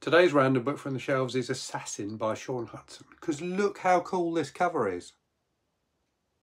Today's random book from the shelves is Assassin by Shaun Hutson, because look how cool this cover is.